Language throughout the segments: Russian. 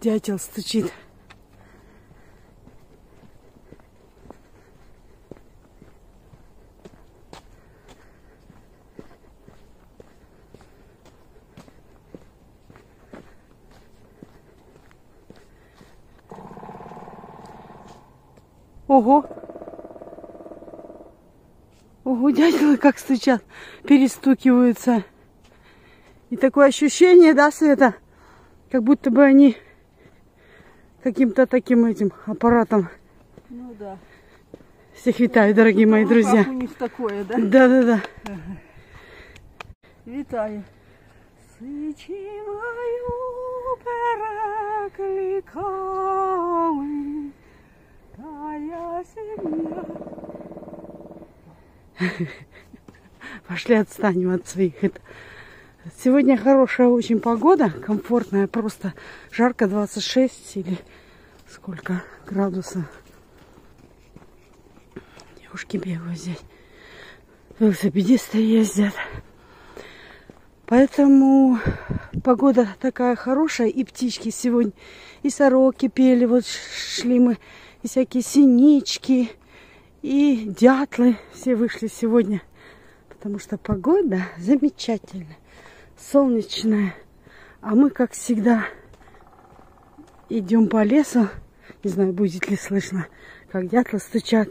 Дятел стучит. Ого! Ого, дятелы как стучат, перестукиваются. И такое ощущение, да, Света, как будто бы они каким-то таким этим аппаратом. Ну да. Всех витаю, дорогие мои друзья. У них такое, да? Да. Витаю. Сичі мою перекликали, та я семья. Пошли отстанем от своих. Сегодня хорошая очень погода, комфортная, просто жарко, 26 или сколько градусов. Девушки бегают здесь, велосипедисты ездят. Поэтому погода такая хорошая, и птички сегодня, и сороки пели, вот шли мы, и всякие синички, и дятлы все вышли сегодня, потому что погода замечательная, солнечная. А мы, как всегда, идем по лесу, не знаю, будет ли слышно, как дятлы стучат.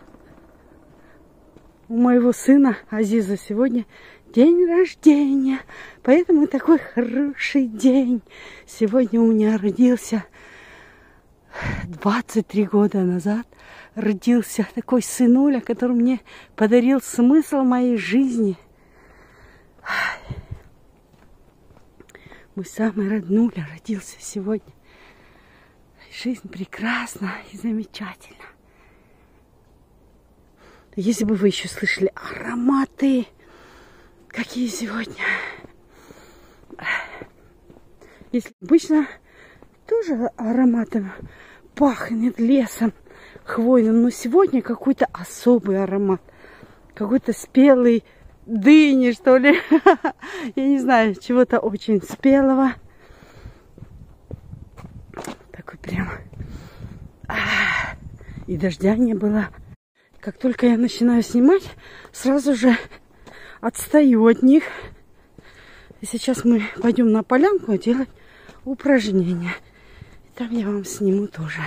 У моего сына Азиза сегодня день рождения, поэтому такой хороший день. Сегодня у меня родился 23 года назад. Родился такой сынуля, который мне подарил смысл моей жизни. Мой самый роднуля родился сегодня. Жизнь прекрасна и замечательна. Если бы вы еще слышали ароматы, какие сегодня. Если обычно тоже ароматом пахнет лесом хвойным, но сегодня какой-то особый аромат. Какой-то спелый дыни, что ли. Я не знаю, чего-то очень спелого. Такой прям. И дождя не было. Как только я начинаю снимать, сразу же отстаю от них. И сейчас мы пойдем на полянку делать упражнения. И там я вам сниму тоже.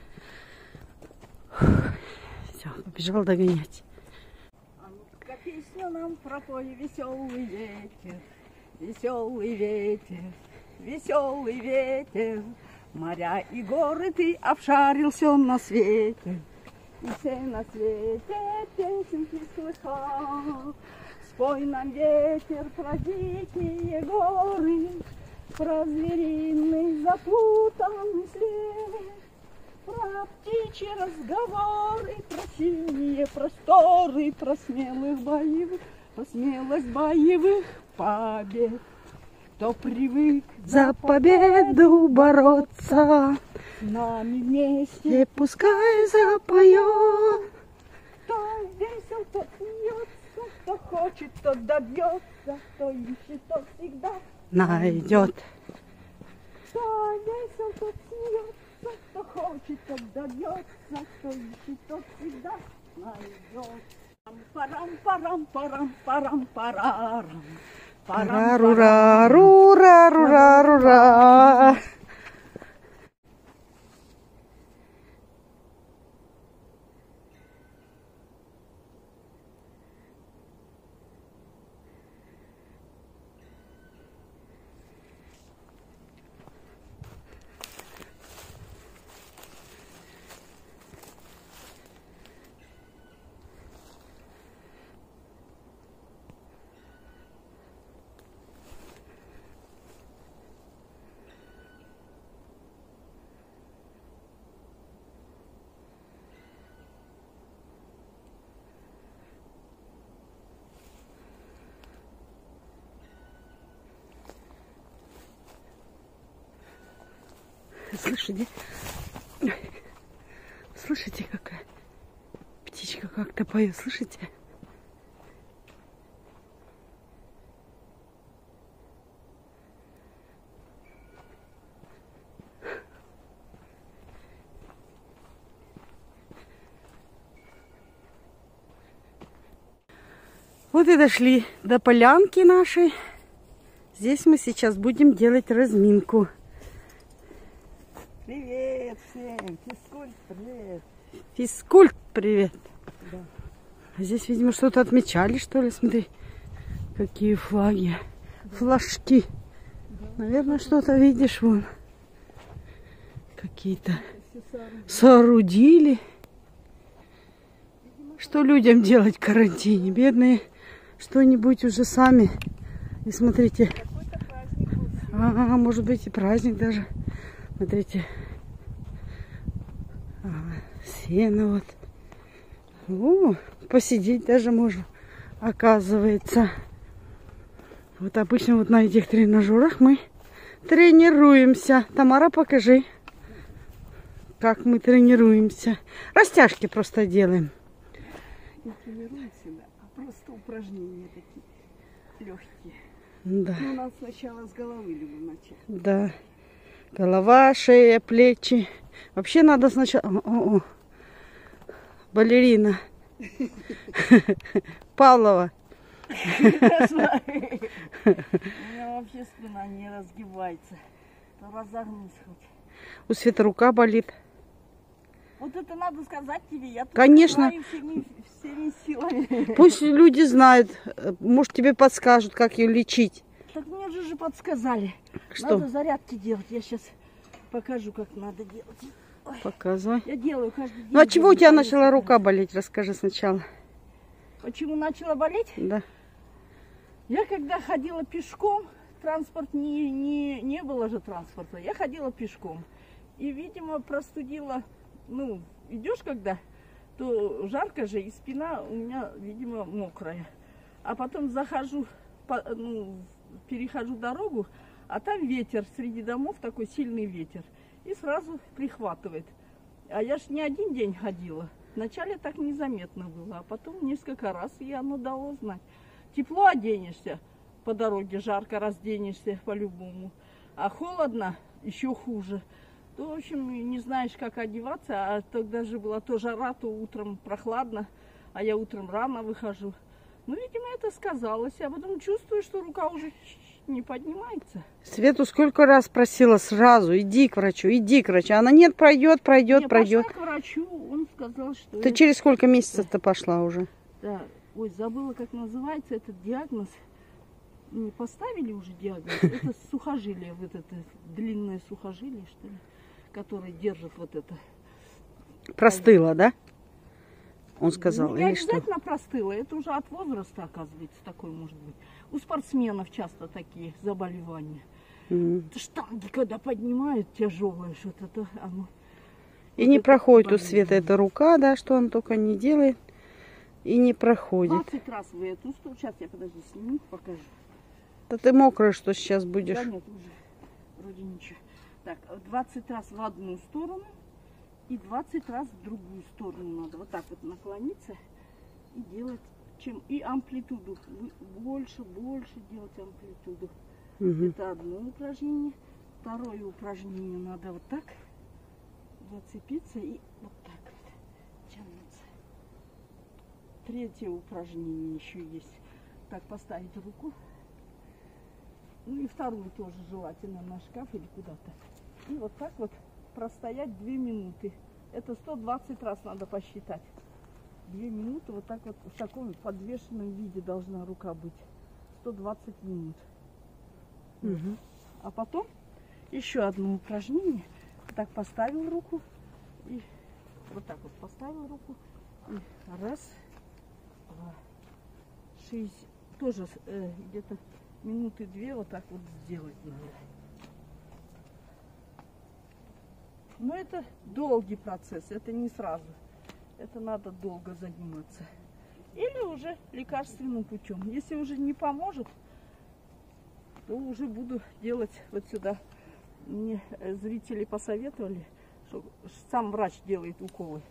Все, побежал догонять. А ну-ка песню нам пропой, веселый ветер, веселый ветер, веселый ветер. Моря и горы ты обшарил все на свете. И все на свете песенки слыхал. Спой нам, ветер, про дикие горы, про звериный запутанный след, про птичьи разговоры, про синие просторы, про смелых боевых, про смелость боевых побед. Кто привык За победу бороться, с нами вместе, и пускай запоет. кто весел, тот смеется, кто хочет, тот добьется, кто ищет, тот всегда Найдет. Кто весел, тот смеется, кто хочет, тот добьется, кто ищет, тот всегда найдет. Парам-парам-парам-парам-парам-парам. Ра-ра-ра-ра-ра-ра-ра. Слышите? Слышите, какая птичка как-то поет? Слышите? Вот и дошли до полянки нашей. Здесь мы сейчас будем делать разминку. Привет всем! Физкульт, привет! Физкульт, привет! Да. А здесь, видимо, что-то отмечали, что ли? Смотри, какие флаги. Флажки. Наверное, что-то видишь, вон. Какие-то соорудили. Что людям делать в карантине? Бедные что-нибудь уже сами. И смотрите. Может быть и праздник даже. Смотрите. Сено вот. О, посидеть даже можно, оказывается. Вот обычно вот на этих тренажерах мы тренируемся. Тамара, покажи, как мы тренируемся. Растяжки просто делаем. Не тренируемся, да, а просто упражнения такие легкие. Да. Ну, надо сначала с головы либо начать. Да. Голова, шея, плечи. Вообще надо сначала... Балерина. Павлова. У меня вообще спина не разгибается. Разогнусь хоть. У Светы рука болит. Вот это надо сказать тебе. Я Конечно. Всеми силами. Пусть люди знают. Может, тебе подскажут, как ее лечить. Так мне же подсказали. Что? Надо зарядки делать. Я сейчас покажу, как надо делать. Ой. Показывай. Я делаю каждый день. Ну, а чего у тебя начала рука болеть? Расскажи сначала. Почему начала болеть? Да. Я когда ходила пешком, транспорт не было же транспорта. Я ходила пешком. И, видимо, простудила. Ну, идешь когда, то жарко же, и спина у меня, видимо, мокрая. А потом захожу, перехожу дорогу, а там ветер, среди домов такой сильный ветер. И сразу прихватывает. А я ж не один день ходила. Вначале так незаметно было, а потом несколько раз, и оно дало знать. Тепло оденешься, по дороге жарко разденешься по-любому. А холодно, еще хуже. То, в общем, не знаешь, как одеваться. А тогда же была то жара, то утром прохладно. А я утром рано выхожу. Ну, видимо, это сказалось. А потом чувствую, что рука уже не поднимается. Свету сколько раз просила сразу, иди к врачу, иди к врачу. Она нет, пройдет. Я пошла к врачу, он сказал, что... Ты через сколько месяцев-то пошла уже? Да, ой, забыла, как называется этот диагноз. Не поставили уже диагноз. Это сухожилие, вот это длинное сухожилие, что ли, которое держит вот это. Простыла, да? Он сказал, Ну, не или что? обязательно простыла, это уже от возраста, оказывается, такое может быть. У спортсменов часто такие заболевания. Штанги, когда поднимают тяжелое что-то, то оно... И не проходит у Светы эта рука, да, что он только не делает. И не проходит. 20 раз в эту сторону. Сейчас я, подожди, сниму, покажу. Да ты мокрая, что сейчас будешь. Да нет, уже вроде ничего. Так, 20 раз в одну сторону и 20 раз в другую сторону надо. Вот так вот наклониться и делать. И амплитуду. Больше делать амплитуду. Это одно упражнение. Второе упражнение надо вот так зацепиться и вот так вот тянуться. Третье упражнение еще есть. Так, поставить руку. Ну и вторую тоже желательно на шкаф или куда-то. И вот так вот простоять 2 минуты. Это 120 раз надо посчитать. 2 минуты вот так вот в таком подвешенном виде должна рука быть. 120 минут. А потом еще одно упражнение. Так поставил руку и вот так вот поставил руку. И раз, два, 6, тоже где-то минуты 2 вот так вот сделать надо. Но это долгий процесс, это не сразу. Это надо долго заниматься. Или уже лекарственным путем. Если уже не поможет, то уже буду делать вот сюда. Мне зрители посоветовали, что сам врач делает уколы.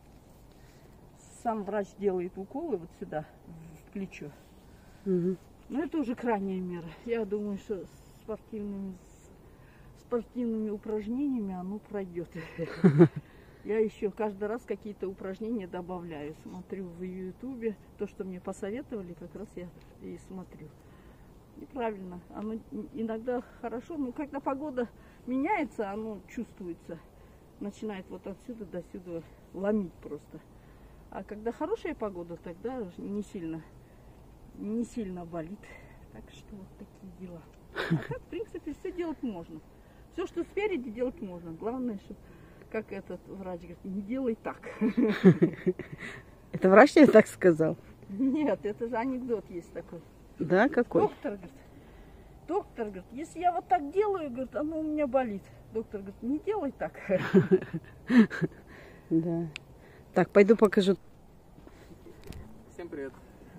Сам врач делает уколы вот сюда, в плечо. Но это уже крайняя мера. Я думаю, что спортивными упражнениями оно пройдет. Я еще каждый раз какие-то упражнения добавляю. Смотрю в Ютубе. То, что мне посоветовали, как раз я и смотрю. И правильно. Оно иногда хорошо, но когда погода меняется, оно чувствуется. Начинает вот отсюда до сюда ломить просто. А когда хорошая погода, тогда не сильно болит. Так что вот такие дела. А так, в принципе, все делать можно. Все, что спереди, делать можно. Главное, что, как этот врач говорит, не делай так. Это врач тебе так сказал? Нет, это же анекдот есть такой. Да, какой? Доктор говорит, если я вот так делаю, говорит, оно у меня болит. Доктор говорит, не делай так. Да. Так, пойду покажу. Всем привет.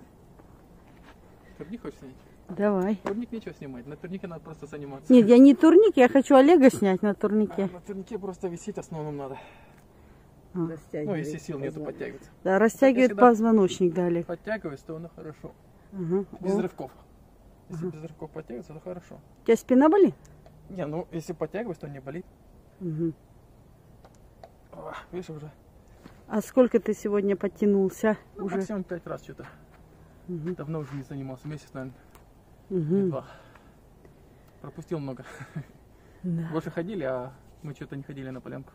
Турник хочешь снять? Давай. Турник нечего снимать, на турнике надо просто заниматься. Нет, я не турник, я хочу Олега снять на турнике. На турнике просто висеть основном надо. А. Ну, если сил нету, подтягиваться. Да, растягивает всегда позвоночник, да, Олег. Подтягиваюсь, то оно хорошо. Ага. Без О. рывков. Если без рывков подтягиваться, то хорошо. У тебя спина болит? Не, ну если подтягиваюсь, то не болит. Угу. О, видишь уже. А сколько ты сегодня подтянулся? Ну, Уже? максимум 5 раз что-то. Угу. Давно уже не занимался, месяц, наверное, Угу. 2. Пропустил много. Да. Больше ходили, а мы что-то не ходили на полянку.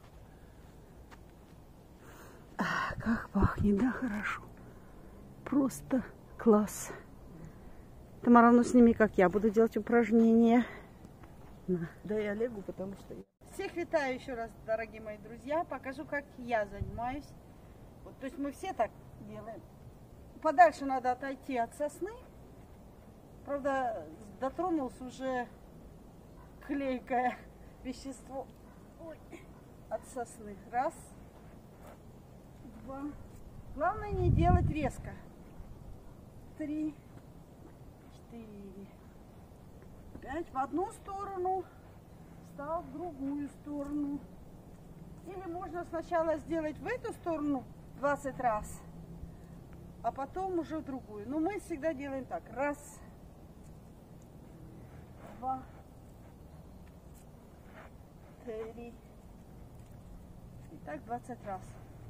Как пахнет, да, хорошо. Просто класс. Тамара, ну сними, как я буду делать упражнения. На. Да и Олегу, потому что... Всех витаю еще раз, дорогие мои друзья. Покажу, как я занимаюсь. Вот, то есть мы все так делаем. Подальше надо отойти от сосны. Правда, дотронулся уже клейкое вещество. Ой, от сосны. Раз, два. Главное не делать резко. 3, 4, 5. В одну сторону. Встал в другую сторону. Или можно сначала сделать в эту сторону 20 раз, а потом уже в другую. Но мы всегда делаем так. Раз, два, 3. И так 20 раз.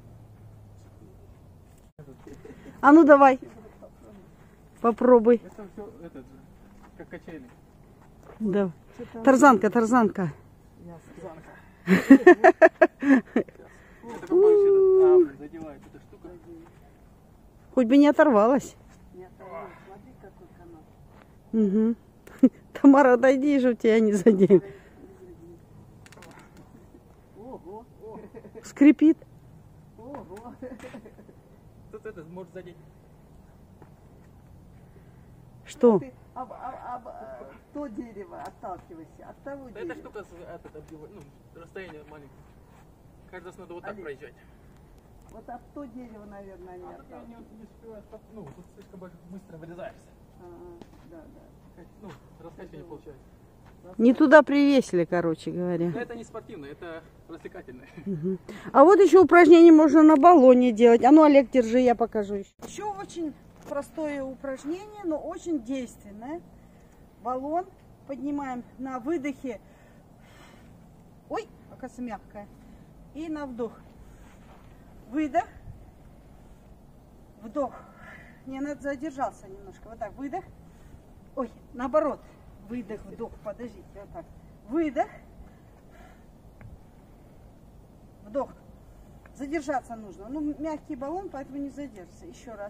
А ну давай. Попробуй. Это все этот же, как качели. Да. Тарзанка, тарзанка. Это как больше задевает эта штука. Хоть бы не оторвалась. Нет, смотри, какой канат. Угу. Тамара, отойди же, у тебя не заденет. Ого, Скрипит. ого. Тут это может задеть. Что? Ты то дерево отталкивайся, от того Да дерева. эта штука отбивает, ну, расстояние маленькое. Каждый раз надо вот так Олег. проезжать. Вот от то дерево, наверное, они А тут я отталкиваются. не успеваю, ну, тут слишком быстро вырезаешься. Да, да. Ну, раскачивание не получается. Не туда привесили, короче говоря. Но это не спортивное, это развлекательное. Мгм. А вот еще упражнение можно на баллоне делать. А ну, Олег, держи, я покажу еще. Еще очень простое упражнение, но очень действенное. Баллон поднимаем на выдохе. Ой, оказывается, мягкая. И на вдох. Выдох. Вдох. Не, надо задержался немножко. Вот так, выдох. Ой, наоборот. Выдох, вдох. Подождите, вот так. Выдох. Вдох. Задержаться нужно. Ну, мягкий баллон, поэтому не задержится. Еще раз.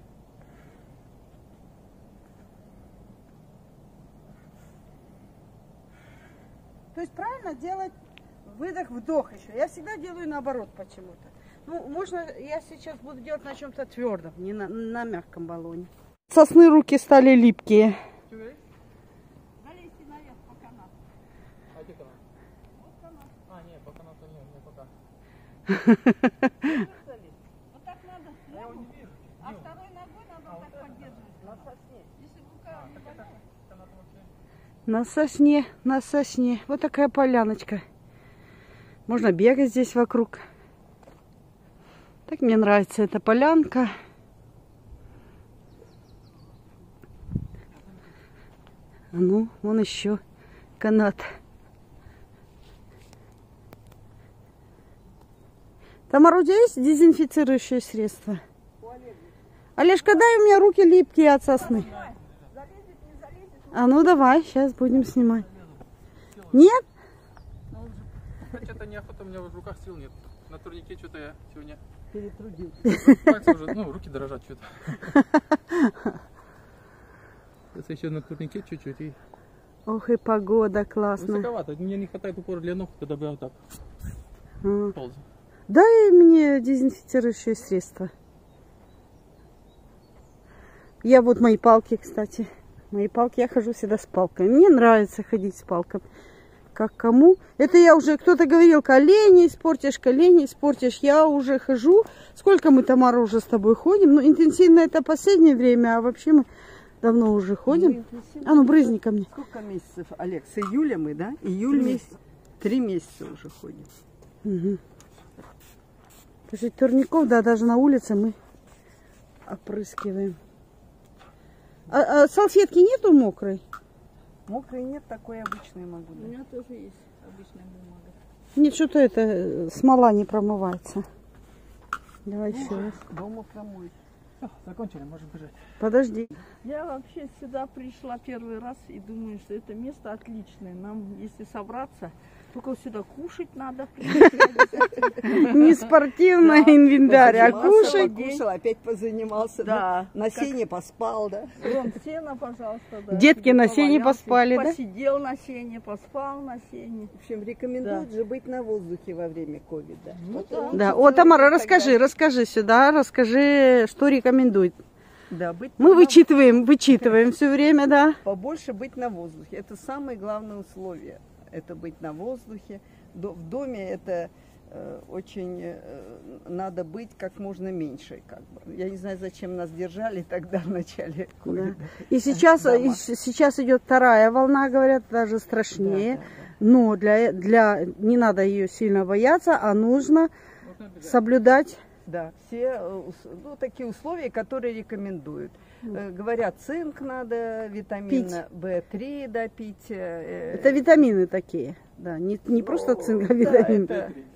То есть правильно делать выдох-вдох еще. Я всегда делаю наоборот почему-то. Ну, можно, я сейчас буду делать на чем-то твердом, не на мягком баллоне. Сосны руки стали липкие. Залезьте наверх по канату. А где канат? Вот канат. А, нет, по канату нет, не пока. Залезть. Вот так надо. Я его не вижу. А второй ногой надо вот так поддерживать. На сосне. Если рука не болит. Канат вообще. На сосне, на сосне. Вот такая поляночка. Можно бегать здесь вокруг. Так мне нравится эта полянка. А ну, вон еще канат. Тамара, у тебя есть дезинфицирующее средство? Олежка, дай, у меня руки липкие от сосны. А ну давай, сейчас будем снимать. Нет? Что-то неохота, у меня в руках сил нет. На турнике что-то я сегодня Перетрудился. пальцы уже, ну, руки дрожат что-то. Сейчас еще на турнике чуть-чуть и Ох и погода классная. высоковато. Мне не хватает упора для ног, когда бы я вот так ползал. Дай мне дезинфицирующее средство. Я вот мои палки, кстати. Мои палки, я хожу всегда с палками. Мне нравится ходить с палками. Как кому? Это я уже, кто-то говорил, колени испортишь. Я уже хожу. Сколько мы, Тамара, уже с тобой ходим? Ну, интенсивно это последнее время, а вообще мы давно уже ходим. А ну, брызни ко мне. Сколько месяцев, Олег? С июля мы, да? Июль месяц. 3 месяца уже ходим. Угу. После турников, да, даже на улице мы опрыскиваем. А салфетки нету мокрой? Мокрой нет, такой обычной могу. У меня тоже есть обычная бумага. Нет, что-то это смола не промывается. Давай еще раз. Дома промой. Все, закончили, можем бежать. Подожди. Я вообще сюда пришла первый раз и думаю, что это место отличное. Нам, если собраться, только сюда кушать надо. Не спортивный инвентарь, а кушать. Покушал, опять позанимался. Да. На сене поспал, да? Вон сено, пожалуйста. Да. Детки на сене Повалялся, поспали, да? Посидел на сене, поспал на сене. В общем, рекомендуют же быть на воздухе во время ковида. Ну да. Да. О, Тамара, расскажи сюда, расскажи, что рекомендует. Да, быть Мы на- вычитываем все время, да. Побольше быть на воздухе. Это самое главное условие. Это быть на воздухе. В доме это очень надо быть как можно меньше. Как бы. Я не знаю, зачем нас держали тогда в начале Да. ковида. И сейчас, Дома. сейчас идет вторая волна, говорят, даже страшнее. Да, да, Но не надо ее сильно бояться, а нужно соблюдать. Да, все такие условия, которые рекомендуют. Говорят, цинк надо, витамин В3 допить. Это витамины такие, да, не просто цинк, а витамин.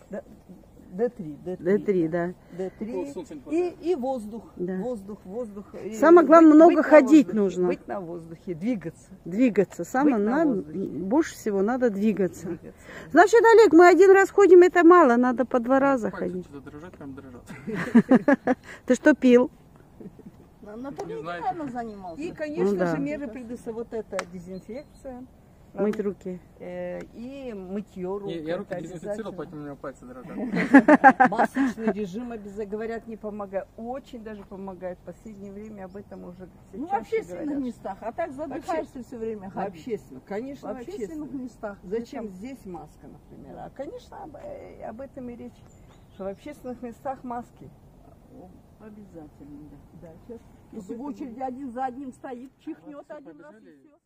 D3, D3, да. D3 и воздух. Да. Воздух. И Самое главное, много на ходить воздухе, нужно. Быть на воздухе, двигаться. Двигаться. Самое Быть на надо, воздухе. больше всего надо двигаться. Двигаться. Значит, Олег, мы один раз ходим, это мало, надо по 2 раза Пальцы ходить. что-то дрожат, прям дрожат. Ты что пил? На турнике, знаете. наверное, занимался. И, конечно Ну да. же, меры предусмотрены. Вот это дезинфекция. Мыть руки. И мытье рук. Я руки это дезинфицировал, обязательно. поэтому у меня пальцы дрожат. Масочный режим обязательно, говорят, не помогает. Очень даже помогает. В последнее время об этом уже все Ну, в чаще общественных говорят. местах. А так задыхаешься все время В ходить. общественных, конечно, В общественных местах. Зачем здесь маска, например? А, конечно, об этом и речь. Что в общественных местах маски. Обязательно, да. Да, сейчас Если в очереди один за одним стоит, чихнет один раз и все.